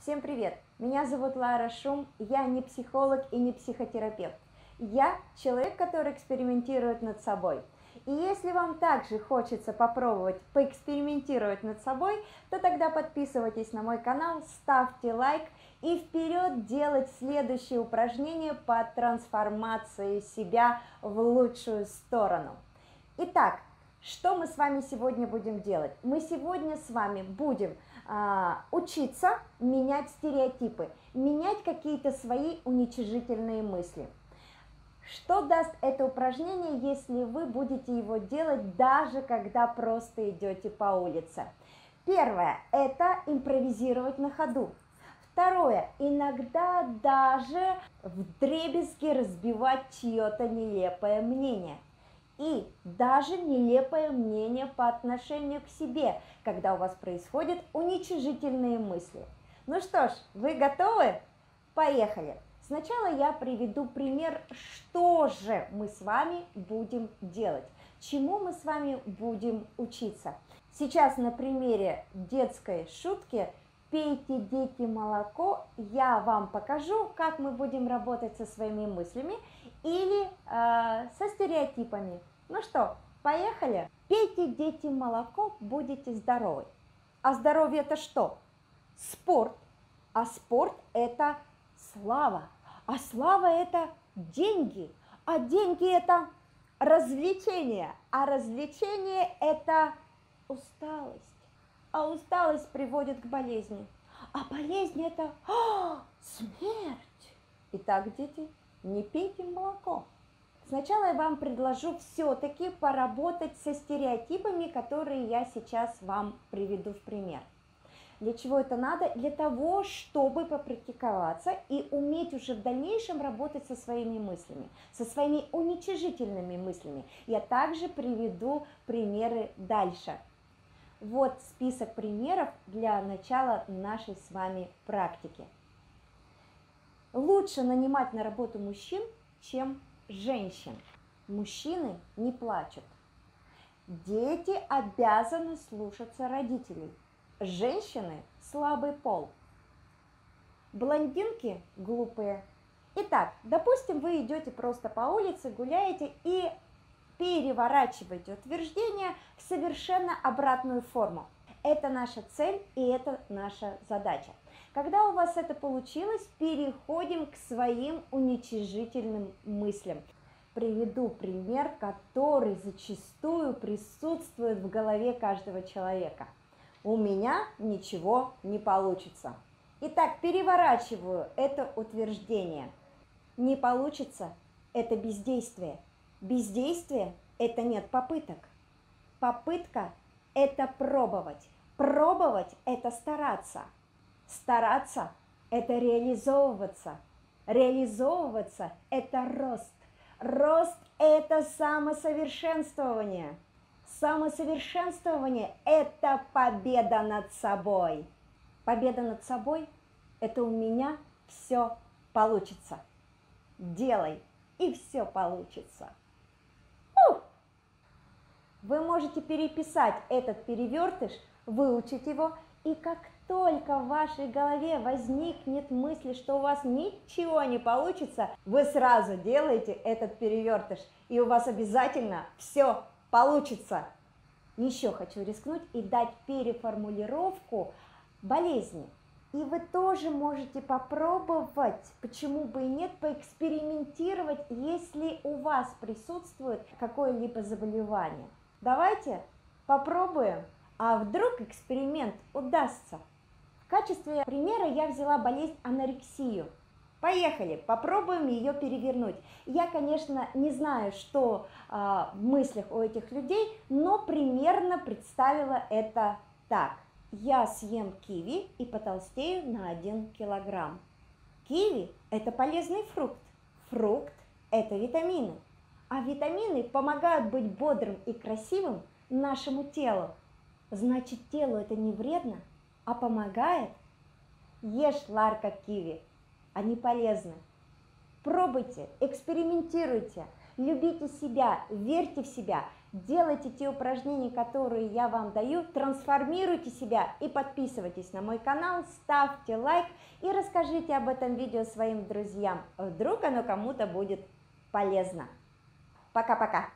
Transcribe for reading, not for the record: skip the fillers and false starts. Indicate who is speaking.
Speaker 1: Всем привет! Меня зовут Лара Шум, я не психолог и не психотерапевт. Я человек, который экспериментирует над собой. И если вам также хочется попробовать поэкспериментировать над собой, то тогда подписывайтесь на мой канал, ставьте лайк и вперед делать следующее упражнение по трансформации себя в лучшую сторону. Итак, что мы с вами сегодня будем делать? Мы сегодня с вами будем учиться менять стереотипы, менять какие-то свои уничижительные мысли. Что даст это упражнение, если вы будете его делать, даже когда просто идете по улице? Первое – это импровизировать на ходу. Второе – иногда даже вдребезги разбивать чье-то нелепое мнение. И даже нелепое мнение по отношению к себе, когда у вас происходят уничижительные мысли. Ну что ж, вы готовы? Поехали! Сначала я приведу пример, что же мы с вами будем делать, чему мы с вами будем учиться. Сейчас на примере детской шутки «Пейте, дети, молоко» я вам покажу, как мы будем работать со своими мыслями или со стереотипами. Ну что, поехали? Пейте, дети, молоко, будете здоровы. А здоровье это что? Спорт. А спорт это слава. А слава это деньги. А деньги это развлечение. А развлечение это усталость. А усталость приводит к болезни. А болезнь это смерть. Итак, дети, не пейте молоко. Сначала я вам предложу все-таки поработать со стереотипами, которые я сейчас вам приведу в пример. Для чего это надо? Для того, чтобы попрактиковаться и уметь уже в дальнейшем работать со своими мыслями, со своими уничижительными мыслями. Я также приведу примеры дальше. Вот список примеров для начала нашей с вами практики. Лучше нанимать на работу мужчин, чем женщин. Мужчины не плачут. Дети обязаны слушаться родителей. Женщины – слабый пол. Блондинки – глупые. Итак, допустим, вы идете просто по улице, гуляете и переворачиваете утверждение в совершенно обратную форму. Это наша цель и это наша задача. Когда у вас это получилось, переходим к своим уничижительным мыслям. Приведу пример, который зачастую присутствует в голове каждого человека. У меня ничего не получится. Итак, переворачиваю это утверждение. Не получится – это бездействие. Бездействие – это нет попыток. Попытка – это пробовать. Пробовать – это стараться. Стараться – это реализовываться. Реализовываться – это рост. Рост – это самосовершенствование. Самосовершенствование – это победа над собой. Победа над собой – это у меня все получится. Делай, и все получится. Вы можете переписать этот перевертыш, выучить его, и как только в вашей голове возникнет мысль, что у вас ничего не получится, вы сразу делаете этот перевертыш, и у вас обязательно все получится. Еще хочу рискнуть и дать переформулировку болезни. И вы тоже можете попробовать, почему бы и нет, поэкспериментировать, если у вас присутствует какое-либо заболевание. Давайте попробуем, а вдруг эксперимент удастся. В качестве примера я взяла болезнь анорексию. Поехали, попробуем ее перевернуть. Я, конечно, не знаю, что в мыслях у этих людей, но примерно представила это так. Я съем киви и потолстею на 1 килограмм. Киви – это полезный фрукт. Фрукт – это витамины. А витамины помогают быть бодрым и красивым нашему телу. Значит, телу это не вредно, а помогает. Ешь, Ларка, киви. Они полезны. Пробуйте, экспериментируйте, любите себя, верьте в себя, делайте те упражнения, которые я вам даю, трансформируйте себя и подписывайтесь на мой канал, ставьте лайк и расскажите об этом видео своим друзьям. Вдруг оно кому-то будет полезно. Пока-пока!